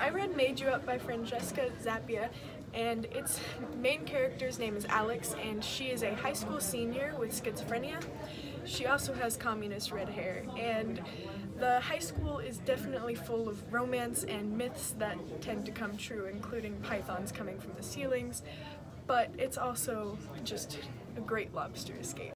I read Made You Up by Francesca Zappia, and its main character's name is Alex, and she is a high school senior with schizophrenia. She also has communist red hair, and the high school is definitely full of romance and myths that tend to come true, including pythons coming from the ceilings, but it's also just a great lobster escape.